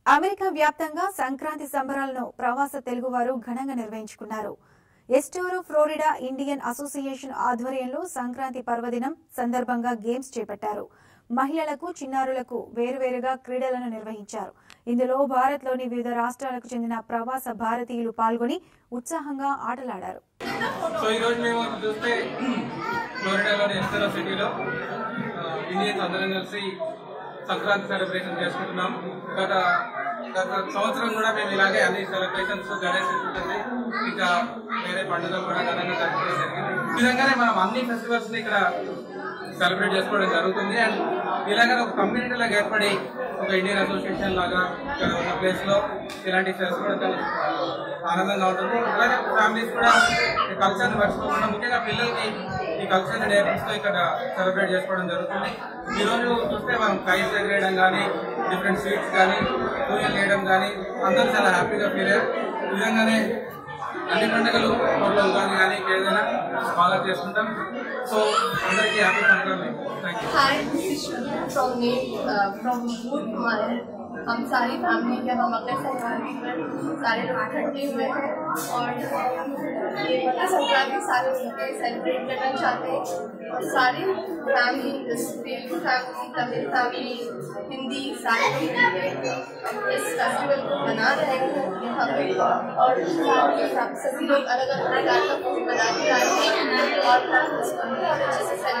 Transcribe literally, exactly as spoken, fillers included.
America వ్యాప్తంగా సంక్రాంతి సంబరాలను ప్రవాస తెలుగువారు ఘనంగా నిర్వహించుకున్నారు. ఎస్టోరో ఫ్లోరిడా ఇండియన్ అసోసియేషన్ ఆధ్వర్యంలో సంక్రాంతి పర్వదినం సందర్భంగా గేమ్స్ చేపట్టారు. మహిళలకు, చిన్నారులకు వేరువేరుగా క్రీడలను నిర్వహించారు. ఇందులో భారత్లోని వివిధ రాష్ట్రాలకు చెందిన ప్రవాస భారతీయులు పాల్గొని ఉత్సాహంగా ఆటలాడారు. సో ఈ రోజు మేము చూస్తే ఫ్లోరిడాలోని ఎస్టోరో సిటీలో ఇండియన్స్ అందరం కలిసి సంక్రాంతి సెలబ్రేషన్ చేసుకుంటున్నాం. గత గత సంవత్సరం కూడా మేము ఇలాగే అన్ని సెలబ్రేషన్స్ గణేష్ చతుర్థి ఇంకా వేరే పండుగలు కూడా ఘనంగా జరుపుకోవడం జరిగింది. ఈ విధంగానే మనం అన్ని ఫెస్టివల్స్ ని ఇక్కడ సెలబ్రేట్ చేసుకోవడం జరుగుతుంది. అండ్ ఇలాగే ఒక కమ్యూనిటీలాగా ఏర్పడి ఒక ఇండియన్ అసోసియేషన్ లాగా ఇక్కడ ఉన్న ప్లేస్ లో ఇలాంటి ఫెస్ట్ కూడా చాలా ఆనందంగా ఉంటుంది. అలాగే ఫ్యామిలీస్ కూడా ఈ కల్చర్ ని మర్చిపోకుండా ముఖ్యంగా పిల్లలకి ఈ కల్చర్ ని నేర్పిస్తూ ఇక్కడ సెలబ్రేట్ చేసుకోవడం జరుగుతుంది. ఈ రోజు చూస్తే మనం కైట్స్ ఎగరేయడం కానీ, డిఫరెంట్ స్వీట్స్ కానీ, పూజలు చేయడం కానీ అందరూ చాలా హ్యాపీగా ఫీల్ అయ్యారు. ఈ విధంగానే అన్ని పండుగలు ఊళ్ళో ఉగాది కానీ ఏదైనా బాగా చేసుకుంటాం. సో అందరికీ happy Sankranti. Thank you. Hi, from me from food हमारे हम सारी फैमिली के हम अपने संक्रांति में सारे लोग इकट्ठे हुए हैं और ये मकर संक्रांति सारे मिलकर सेलिब्रेट करना चाहते हैं. और सारी family, Telugu family, Tamil family, Hindi सारे लोग मिलकर इस फेस्टिवल को मना रहे हैं यहाँ पे. और सभी लोग अलग अलग प्रकार का फूड बना के आए हैं और अच्छे से